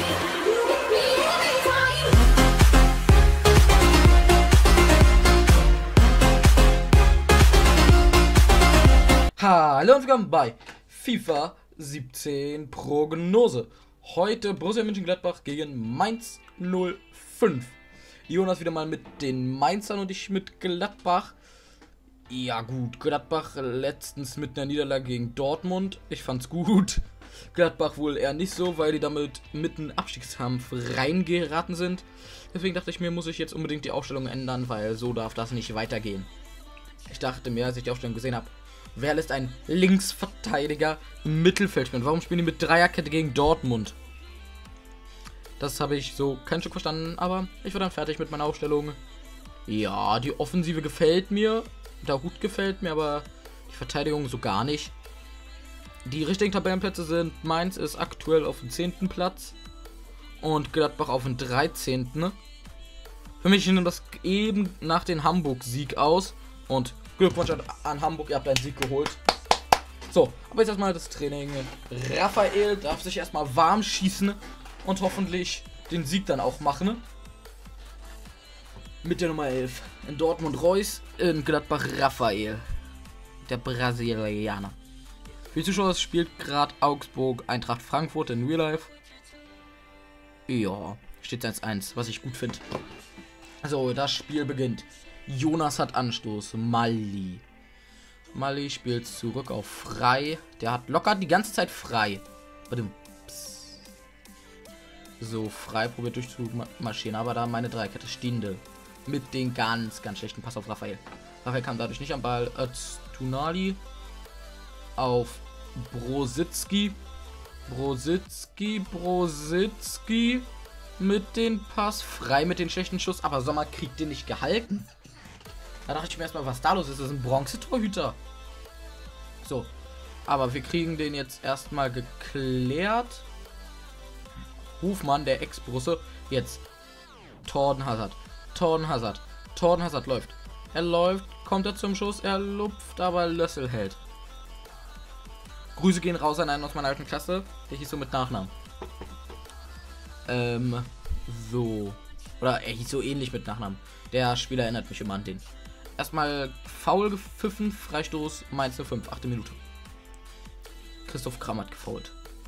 Hallo und willkommen bei FIFA 17 Prognose. Heute Borussia Mönchengladbach gegen Mainz 05. Jonas wieder mal mit den Mainzern und ich mit Gladbach. Ja gut, Gladbach letztens mit einer Niederlage gegen Dortmund. Ich fand's gut. Gladbach wohl eher nicht so, weil die damit mitten Abstiegskampf reingeraten sind. Deswegen dachte ich mir, muss ich jetzt unbedingt die Aufstellung ändern, weil so darf das nicht weitergehen. Ich dachte mir, als ich die Aufstellung gesehen habe, wer lässt ein Linksverteidiger im Mittelfeld spielen? Warum spielen die mit Dreierkette gegen Dortmund? Das habe ich so kein Stück verstanden, aber ich war dann fertig mit meiner Aufstellung. Ja, die Offensive gefällt mir, der Hut gefällt mir, aber die Verteidigung so gar nicht. Die richtigen Tabellenplätze sind, Mainz ist aktuell auf dem 10. Platz und Gladbach auf dem 13. Für mich nimmt das eben nach dem Hamburg-Sieg aus und Glückwunsch an Hamburg, ihr habt einen Sieg geholt. So, aber jetzt erstmal das Training. Raphael darf sich erstmal warm schießen und hoffentlich den Sieg dann auch machen. Mit der Nummer 11. In Dortmund Reus, in Gladbach Raphael. Der Brasilianer. Für die Zuschauer spielt gerade Augsburg Eintracht Frankfurt in Real Life. Ja, steht 1-1, was ich gut finde. Also, das Spiel beginnt. Jonas hat Anstoß. Mali spielt zurück auf Frei. Der hat locker die ganze Zeit Frei. So, Frei probiert durchzumarschieren. Aber da meine Dreikette. Stindl. Mit den ganz schlechten Pass auf Raphael. Raphael kam dadurch nicht am Ball. Tunali auf Brozitzki. Brozitzki. Mit den Pass. Frei mit den schlechten Schuss. Aber Sommer kriegt den nicht gehalten. Da dachte ich mir erstmal, was da los ist. Das ist ein Bronze-Torhüter. So. Aber wir kriegen den jetzt erstmal geklärt. Hofmann, der Ex-Brusse. Jetzt. Thorsten Hazard läuft. Er läuft. Kommt er zum Schuss. Er lupft, aber Lössel hält. Grüße gehen raus an einen aus meiner alten Klasse. Der hieß so mit Nachnamen. So. Oder er hieß so ähnlich mit Nachnamen. Der Spieler erinnert mich immer an den. Erstmal faul gepfiffen, Freistoß, Mainz 05, 8. Minute. Christoph Kramm hat gefoult.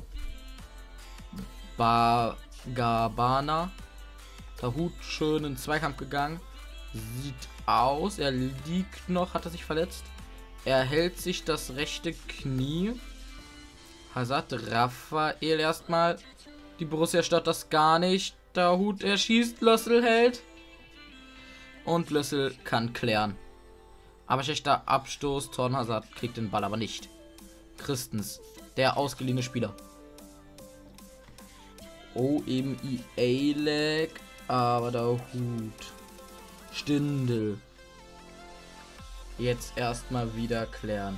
Gabana. Der Hut schön in Zweikampf gegangen. Sieht aus, er liegt noch, hat er sich verletzt. Er hält sich das rechte Knie. Hazard, Raphael erstmal. Die Borussia stört das gar nicht. Der Hut, er schießt, Lössel hält. Und Lössel kann klären. Aber schlechter Abstoß. Thorsten Hazard kriegt den Ball aber nicht. Christens, der ausgeliehene Spieler. OMIA-Lag. Aber der Hut. Stindl. Jetzt erstmal wieder klären.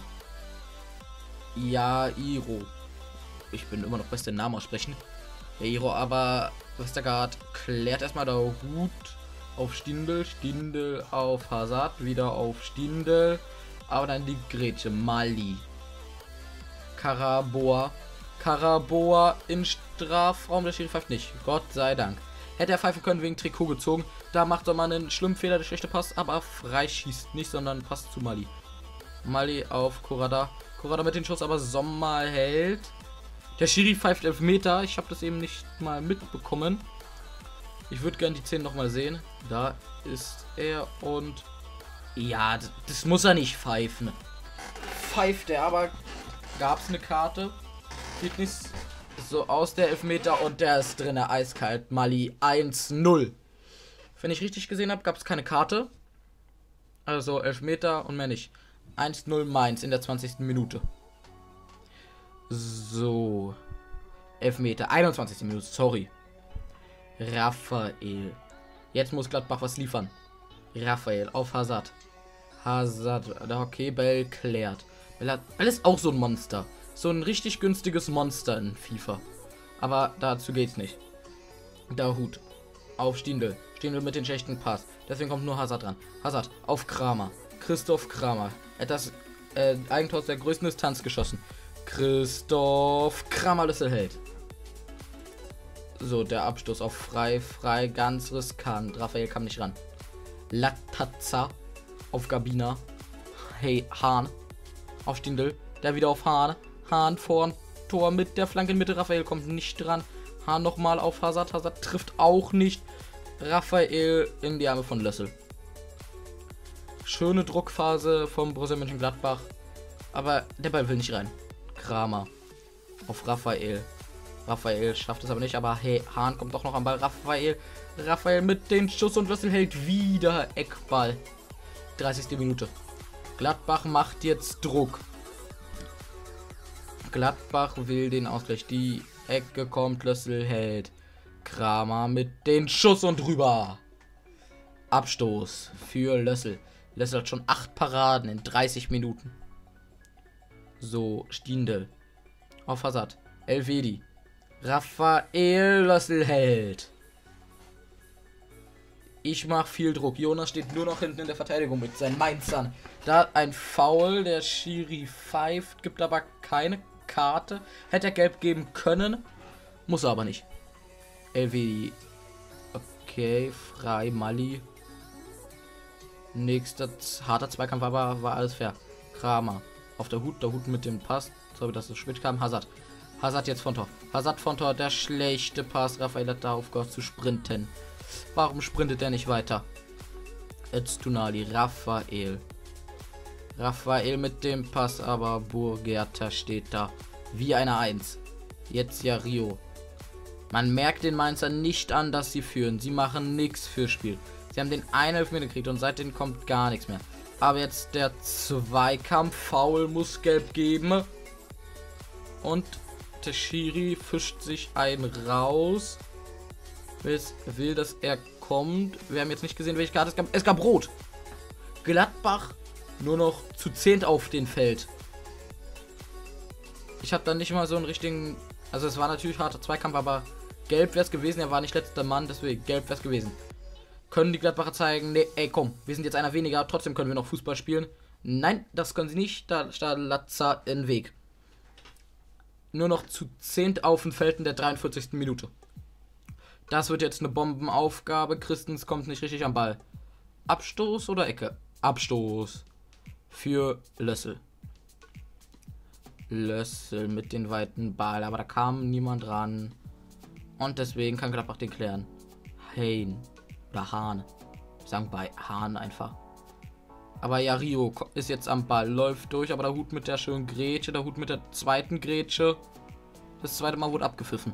Jairo. Ich bin immer noch best den Namen aussprechen. Jairo, aber Westergaard klärt erstmal der Hut. Auf Stindl auf Hazard, wieder auf Stindl, aber dann die Grätsche, Mali, Karaboa in Strafraum, der Schiri pfeift nicht, Gott sei Dank. Hätte er pfeifen können wegen Trikot gezogen, da macht er mal einen schlimmen Fehler, der schlechte Pass, aber frei schießt nicht, sondern passt zu Mali. Mali auf Kurada mit dem Schuss, aber Sommer hält. Der Schiri pfeift Elfmeter, ich habe das eben nicht mal mitbekommen. Ich würde gerne die 10 nochmal sehen. Da ist er und... Ja, das muss er nicht pfeifen. Pfeift er, aber gab es eine Karte? Sieht nicht so aus, der Elfmeter, und der ist drin, eiskalt. Mali 1-0. Wenn ich richtig gesehen habe, gab es keine Karte. Also Elfmeter und mehr nicht. 1-0 Mainz in der 20. Minute. So. Elfmeter, 21. Minute, sorry. Raphael. Jetzt muss Gladbach was liefern. Raphael auf Hazard. Der Hockeyball klärt. Bell ist auch so ein Monster. So ein richtig günstiges Monster in FIFA. Aber dazu geht's nicht. Der Hut. Auf Stindl. Stindl mit den schlechten Pass. Deswegen kommt nur Hazard dran. Hazard auf Kramer. Christoph Kramer. Er hat das Eigentor aus der größten Distanz geschossen. Christoph Kramer Lössel hält. So, der Abstoß auf frei, ganz riskant. Raphael kam nicht ran. Latazza auf Gabina. Hey, Hahn auf Stindl. Der wieder auf Hahn. Hahn vor Tor mit der Flanke in Mitte. Raphael kommt nicht dran. Hahn nochmal auf Hazard. Hazard trifft auch nicht. Raphael in die Arme von Lössel. Schöne Druckphase vom Borussia Mönchengladbach. Aber der Ball will nicht rein. Kramer auf Raphael. Raphael schafft es aber nicht. Aber hey, Hahn kommt doch noch am Ball. Raphael mit dem Schuss und Lössel hält wieder Eckball. 30. Minute. Gladbach macht jetzt Druck. Gladbach will den Ausgleich. Die Ecke kommt, Lössel hält. Kramer mit den Schuss und drüber. Abstoß für Lössel. Lössel hat schon 8 Paraden in 30 Minuten. So, Stindl. Auf Hazard. Elvedi. Raphael Lössel hält. Ich mache viel Druck. Jonas steht nur noch hinten in der Verteidigung mit seinen Mainzern. Da ein Foul. Der Schiri pfeift. Gibt aber keine Karte. Hätte er gelb geben können. Muss er aber nicht. Elvedi. Okay, frei. Mali. Nächster harter Zweikampf, aber war alles fair. Kramer auf der Hut mit dem Pass. So wie das so spät kam. Hazard. Hazard jetzt von Tor. Hazard von Tor, der schlechte Pass. Raphael hat da aufgehört zu sprinten. Warum sprintet er nicht weiter? Jetzt Tunali. Raphael. Raphael mit dem Pass, aber Burgerta steht da. Wie eine 1. Jetzt ja Rio. Man merkt den Mainzern nicht an, dass sie führen. Sie machen nichts fürs Spiel. Sie haben den einen Elfmeter gekriegt und seitdem kommt gar nichts mehr. Aber jetzt der Zweikampf. Foul muss gelb geben. Und der Schiri fischt sich einen raus. Will, dass er kommt. Wir haben jetzt nicht gesehen, welche Karte es gab. Es gab Rot. Gladbach nur noch zu 10 auf dem Feld. Ich habe dann nicht mal so einen richtigen... Also es war natürlich harter Zweikampf, aber gelb wäre es gewesen. Er war nicht letzter Mann, deswegen gelb wäre es gewesen. Können die Gladbacher zeigen, nee, ey komm, wir sind jetzt einer weniger, trotzdem können wir noch Fußball spielen. Nein, das können sie nicht, da steht Latza in Weg. Nur noch zu 10 auf dem Feld in der 43. Minute. Das wird jetzt eine Bombenaufgabe. Christens kommt nicht richtig am Ball. Abstoß oder Ecke? Abstoß für Lössel. Lössel mit den weiten Ball, aber da kam niemand ran. Und deswegen kann Gladbach den klären. Hein oder Hahn. Wir sagen bei Hahn einfach. Aber ja, Rio ist jetzt am Ball, läuft durch, aber der Hut mit der schönen Grätsche, der Hut mit der zweiten Grätsche. Das zweite Mal wurde abgepfiffen.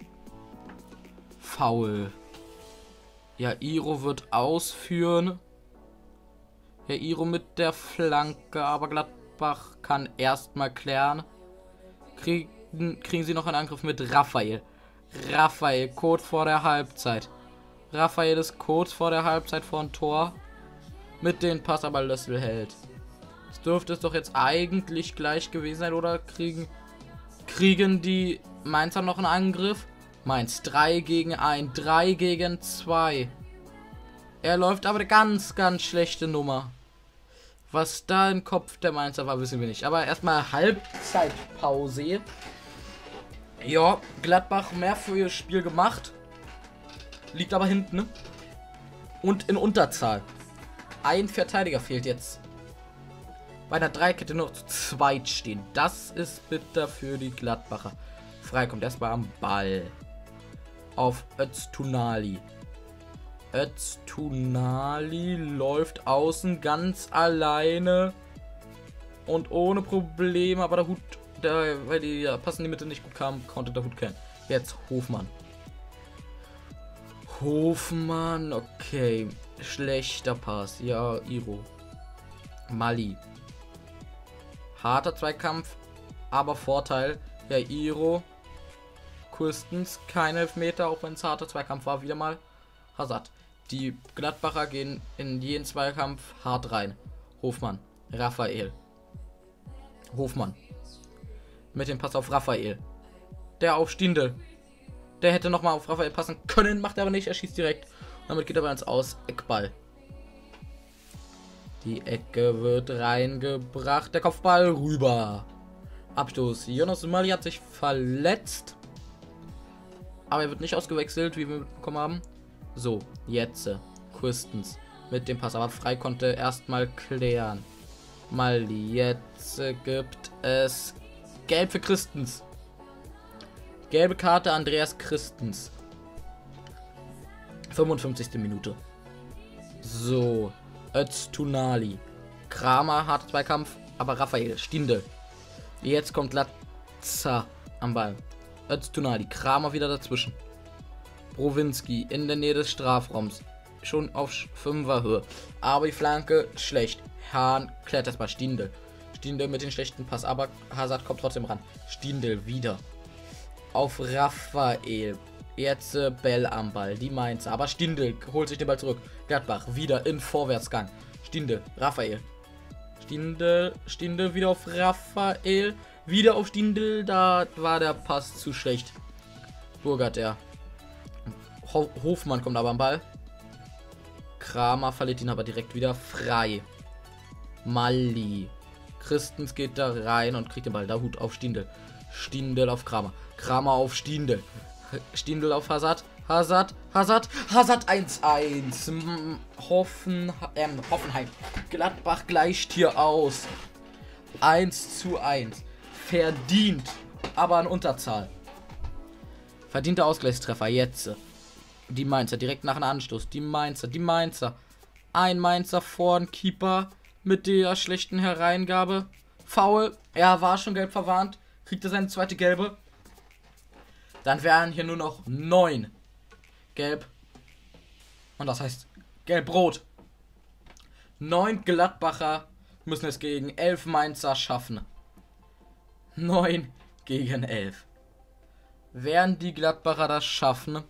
Foul. Ja, Iro wird ausführen. Ja, Iro mit der Flanke, aber Gladbach kann erstmal klären. Kriegen sie noch einen Angriff mit Raphael. Raphael, kurz vor der Halbzeit. Raphael ist kurz vor der Halbzeit vor ein Tor. Mit den Pass, aber Lössel hält. Das dürfte es doch jetzt eigentlich gleich gewesen sein, oder kriegen die Mainzer noch einen Angriff? Mainz 3 gegen 1, 3 gegen 2. Er läuft aber eine ganz, ganz schlechte Nummer. Was da im Kopf der Mainzer war, wissen wir nicht. Aber erstmal Halbzeitpause. Ja, Gladbach mehr für ihr Spiel gemacht. Liegt aber hinten. Ne? Und in Unterzahl. Ein Verteidiger fehlt jetzt. Bei der Dreikette nur zu zweit stehen. Das ist bitter für die Gladbacher. Frei kommt erstmal am Ball. Auf Öztunali. Öztunali läuft außen ganz alleine. Und ohne Probleme. Aber der Hut, weil die passende Mitte nicht gut kam, konnte der Hut kennen. Jetzt Hofmann. Hofmann, okay. Schlechter Pass. Ja, Iro. Mali. Harter Zweikampf, aber Vorteil. Ja, Iro. Kurstens, kein Elfmeter, auch wenn es harter Zweikampf war. Wieder mal Hazard. Die Gladbacher gehen in jeden Zweikampf hart rein. Hofmann. Raphael. Hofmann. Mit dem Pass auf Raphael. Der auf Stindl. Der hätte nochmal auf Raphael passen können, macht er aber nicht. Er schießt direkt. Damit geht er aber ins Aus. Eckball. Die Ecke wird reingebracht. Der Kopfball rüber. Abstoß. Jonas Mali hat sich verletzt. aber er wird nicht ausgewechselt, wie wir mitbekommen haben. So, jetzt Christens mit dem Pass, aber frei konnte erstmal klären. Maldi, jetzt gibt es Gelb für Christens. Gelbe Karte Andreas Christens. 55. Minute. So, Öztunali. Kramer, harter Zweikampf, aber Raphael, Stindl. Jetzt kommt Latza am Ball. Öztunali, Kramer wieder dazwischen. Browinski in der Nähe des Strafraums. Schon auf 5er Höhe. Aber die Flanke schlecht. Hahn klärt erstmal Stindl. Stindl mit dem schlechten Pass, aber Hazard kommt trotzdem ran. Stindl wieder. Auf Raphael. Jetzt Bell am Ball. Die Mainzer. Aber Stindl holt sich den Ball zurück. Gladbach wieder in Vorwärtsgang. Stindl, Raphael. Stindl wieder auf Raphael. Wieder auf Stindl. Da war der Pass zu schlecht. Burgert er. Hofmann kommt aber am Ball. Kramer verliert ihn aber direkt wieder frei. Malli. Christens geht da rein und kriegt den Ball. Da Hut auf Stindl. Stindl auf Kramer. Kramer auf Stindl. Stindl auf Hazard. Hazard 1-1. Hoffenheim. Gladbach gleicht hier aus. 1-1. Verdient, aber in Unterzahl. Verdienter Ausgleichstreffer jetzt. Die Mainzer direkt nach einem Anstoß. Die Mainzer. Ein Mainzer vor den Keeper mit der schlechten Hereingabe. Foul. Er war schon gelb verwarnt. Kriegt er seine zweite gelbe. Dann wären hier nur noch 9 gelb. Und das heißt gelb-rot. 9 Gladbacher müssen es gegen 11 Mainzer schaffen. 9 gegen 11. Werden die Gladbacher das schaffen?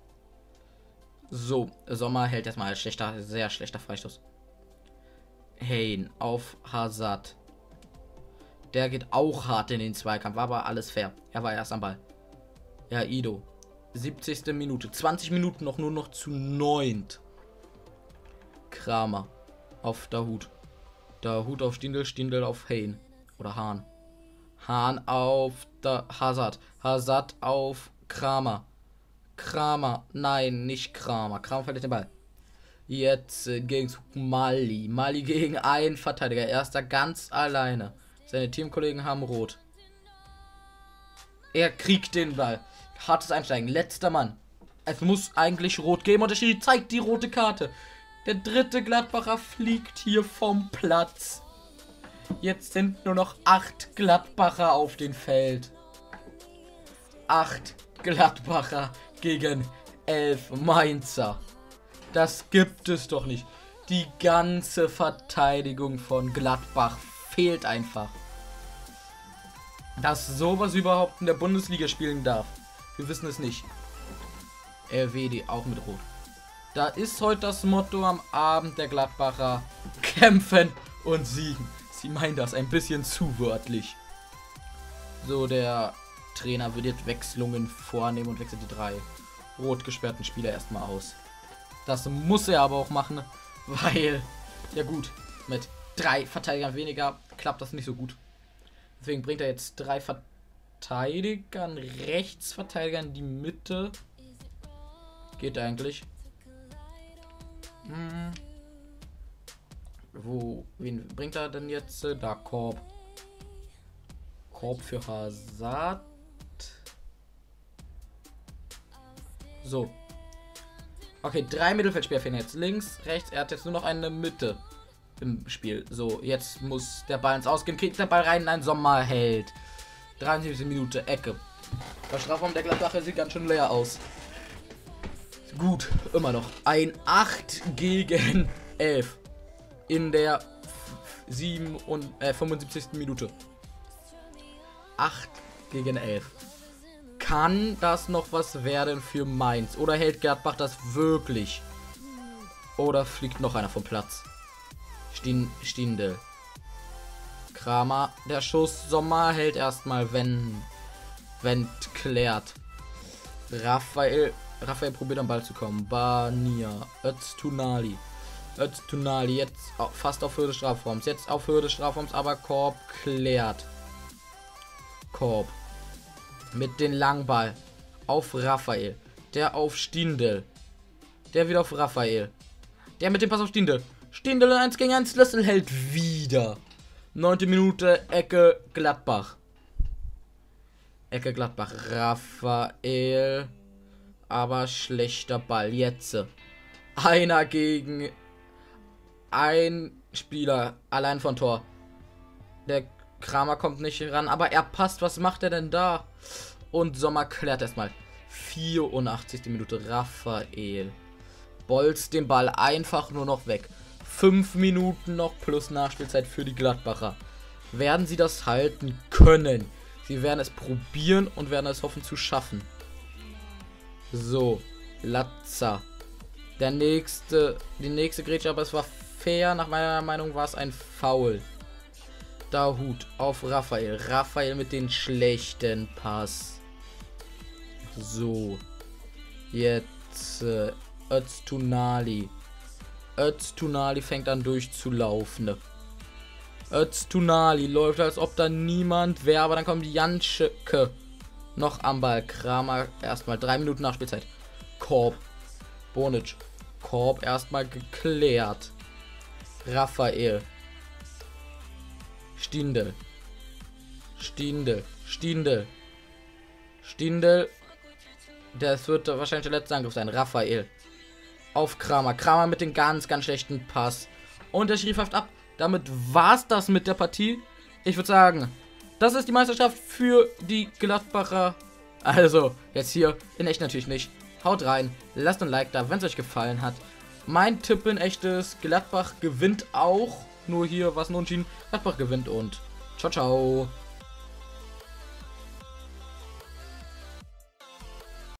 So, Sommer hält erstmal als sehr schlechter Freistoß. Hein auf Hazard. Der geht auch hart in den Zweikampf, war aber alles fair. Er war erst am Ball. Ja, Ido. 70. Minute. 20 Minuten nur noch zu 9. Kramer auf Dahut. Dahut auf Stindl, Stindl auf Hein. Oder Hahn. Hahn auf Hazard. Hazard auf Kramer. Nein, nicht Kramer. Kramer verliert den Ball. Jetzt gegen Mali. Mali gegen einen Verteidiger. Er ist da ganz alleine. Seine Teamkollegen haben rot. Er kriegt den Ball. Hartes Einsteigen. Letzter Mann. Es muss eigentlich rot geben und der Schiri zeigt die rote Karte. Der dritte Gladbacher fliegt hier vom Platz. Jetzt sind nur noch 8 Gladbacher auf dem Feld. 8 Gladbacher gegen 11 Mainzer. Das gibt es doch nicht. Die ganze Verteidigung von Gladbach fehlt einfach. Dass sowas überhaupt in der Bundesliga spielen darf. Wir wissen es nicht. RWD auch mit Rot. Da ist heute das Motto am Abend der Gladbacher: kämpfen und siegen. Sie meinen das ein bisschen zu wörtlich. So, der Trainer wird jetzt Wechselungen vornehmen und wechselt die 3 rot gesperrten Spieler erstmal aus. Das muss er aber auch machen, weil, ja gut, mit 3 Verteidigern weniger klappt das nicht so gut. Deswegen bringt er jetzt 3 Verteidigern, Rechtsverteidigern in die Mitte. Geht eigentlich. Wen bringt er denn jetzt? Da, Korb. Korb für Hazard. So. Okay, 3 Mittelfeldspieler fehlen jetzt. Links, rechts. Er hat jetzt nur noch eine Mitte im Spiel. So, jetzt muss der Ball ins Ausgehen. Kriegt der Ball rein in ein Sommerheld. 73. Minute, Ecke. Der Strafraum der Gladbacher sieht ganz schön leer aus. Gut, immer noch. Ein 8 gegen 11. In der 75. Minute. 8 gegen 11. Kann das noch was werden für Mainz? Oder hält Gladbach das wirklich? Oder fliegt noch einer vom Platz? Stindl. Kramer. Der Schuss. Sommer hält erstmal, wenn klärt. Raphael probiert am Ball zu kommen. Bania. Öztunali jetzt fast auf Höhe des Strafraums. Jetzt auf Höhe des Strafraums, aber Korb klärt. Korb. Mit den Langball. auf Raphael. Der auf Stindl. Der wieder auf Raphael. Der mit dem Pass auf Stindl. Stindl 1 gegen 1. Lössl hält wieder. 9. Minute. Ecke Gladbach. Ecke Gladbach. Raphael. Aber schlechter Ball. Jetzt. Einer gegen ein Spieler. Allein von Tor. Der Kramer kommt nicht ran. Aber er passt. Was macht er denn da? Und Sommer klärt erstmal. 84. Minute. Raphael. Bolzt den Ball einfach nur noch weg. 5 Minuten noch plus Nachspielzeit für die Gladbacher. Werden sie das halten können? Sie werden es probieren und werden es hoffen zu schaffen. So, Latza. Die nächste Grätsche, aber es war fair. Nach meiner Meinung war es ein Foul. Dahut auf Raphael. Raphael mit den schlechten Pass. So. Jetzt Öztunali. Öztunali fängt an durchzulaufen. Öztunali läuft, als ob da niemand wäre, aber dann kommt Janschke noch am Ball. Kramer erstmal 3 Minuten Nachspielzeit. Korb. Bonic. Korb erstmal geklärt. Raphael. Stindl. Stindl. Stindl. Stindl. Das wird wahrscheinlich der letzte Angriff sein. Raphael. Auf Kramer. Kramer mit dem ganz, ganz schlechten Pass. Und der Schiri pfeift ab. Damit war's das mit der Partie. Ich würde sagen, das ist die Meisterschaft für die Gladbacher. Also, jetzt hier in echt natürlich nicht. Haut rein, lasst ein Like da, wenn es euch gefallen hat. Mein Tipp in echt ist, Gladbach gewinnt auch. Nur hier was nun entschieden. Gladbach gewinnt und ciao, ciao.